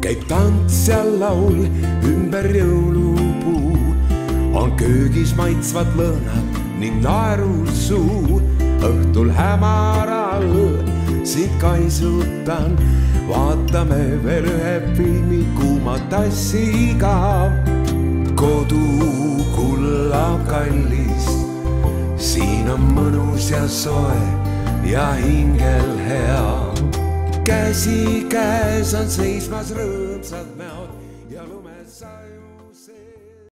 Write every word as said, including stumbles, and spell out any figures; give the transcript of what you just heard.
käib tants ja laul ümber jõulupuu. On köögis maitsvad lõhnad ning naerul suu. Õhtul hämaral sind kaisutan, vaatame veel ühe filmi kuuma tassiga. Kodu kullab kallis, siin on mõnus ja soe ja hingel hea. Käsi käes on seismas rõõmsad näod.